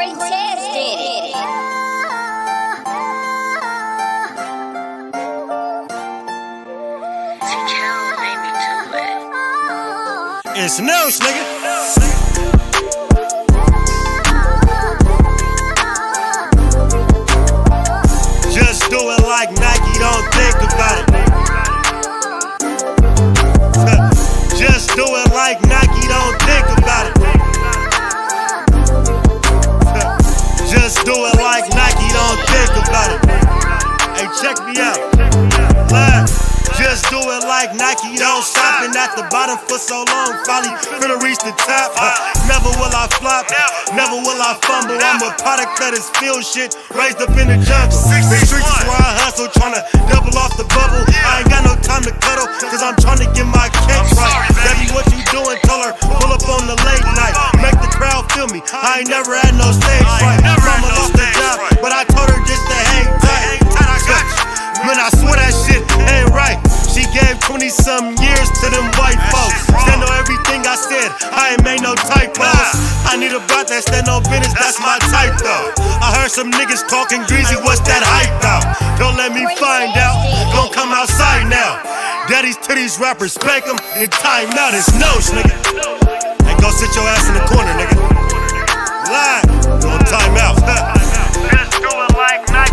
Cortez did it. It's Nose, nigga. Just do it like Nike, don't think about it. Just do it like Nike, don't think about it. Just do it like Nike, don't think about it. Hey, check me out. Live. Just do it like Nike, don't stop. Been at the bottom for so long, finally finna reach the top. Never will I flop, never will I fumble. I'm a product of this field shit, raised up in the jungle. The streets is where I hustle, tryna double off the bubble. I ain't got no time to cuddle, cause I'm tryna get my cake right. Baby, what you doing? Tell her, pull up on the late night, make the crowd feel me. I ain't never had no stage fright. Mama lost the job, but I told her just to hang tight. Man, I swear that shit ain't right. She gave 20-something years to them white folks. Stand on everything I said, I ain't made no typos. I need a bot that stand on business, that's my type though. I heard some niggas talking greasy, what's that hype out? Don't let me find out, gon' come outside now. Daddies to these rappers, spank them and time out. It's Nose, nigga. Hey, go sit your ass in the corner, nigga. Lie, on time out. Just do it like